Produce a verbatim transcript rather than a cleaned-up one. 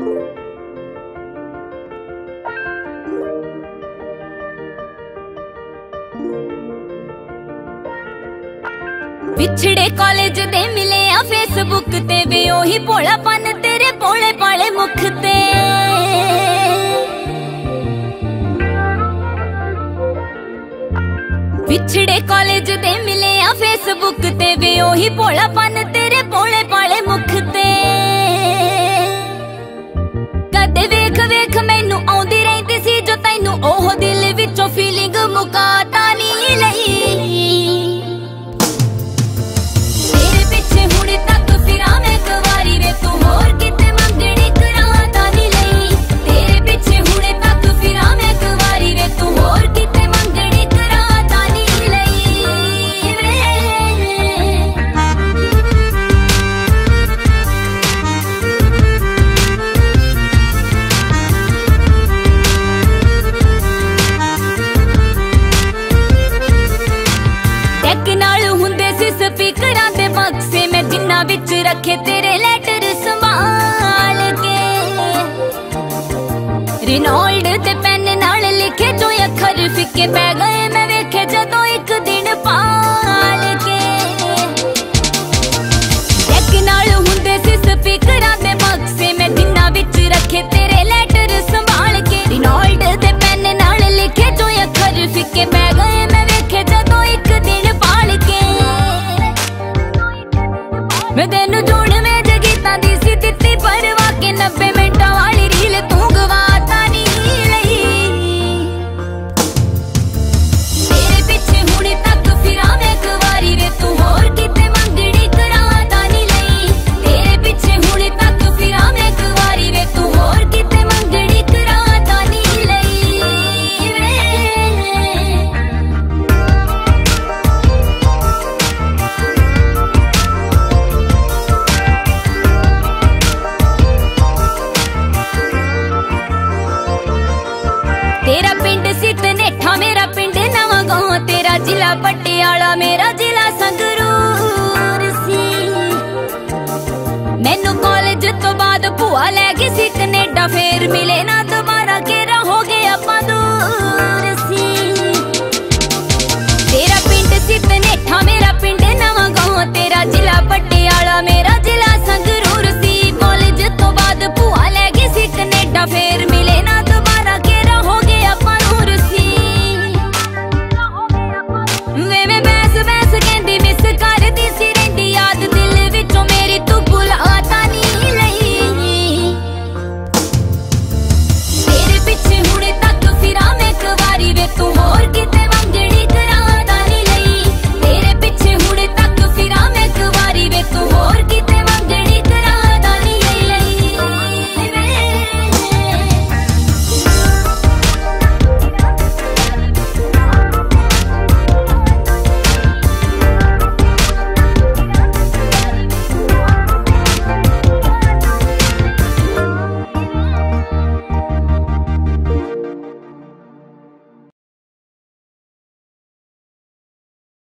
पिछड़े कॉलेज दे मिले आ फेसबुक ते वे ओही भोलापन तेरे भोले भाले मुख ते। पिछड़े कॉलेज दे मिले आ फेसबुक ते वे ओही भोलापन तेरे भोले भाले मुख ते। कदे वेख वेख मैनू आउंदी रहिंदी सी जो तैनू ओह दिल विचों फीलिंग मुकाता नहीं लई। विच रखे तेरे लेटर संभाल के रिनोल्ड ते पेन नाल लिखे जो अखर फिके पै गए मैं वेखे जदों एक दिन पाल के। एक नाल हुंदे सी स्पीकरां दे बक्से मैं जिन्ना विच रखे तेरे लेटर संभाल के रिनोल्ड ते पेन नाल लिखे जो अखर फिके पै गए मैं वेखे जदों एक दिन पाल के। मैं तेनू जोड़ में जगीता दी सी दित्ती परवा के नब्बे मिनटां वाली रील तू गवाता नहीं लई। तेरे पिछे हुणे तक फिरां मैं इक वारी वे तू होर किते मंगड़ी कराता नहीं लई। तेरे पिछे हुणे तक फिरां मैं इक वारी वे तू होर किते मंगड़ी कराता नहीं लई। तेरा पिंड सी धनेठा मेरा पिंड नवांगांव तेरा जिला पटियाला मेरा जिला संगरूर सी। मैनू कॉलेज तो बाद भूआ लै गई सी कनेडा फिर मिले ना दोबारा केरा हो गया आपां दूर सी। तेरा पिंड सी धनेठा मेरा पिंड नवांगांव तेरा जिला पटियाला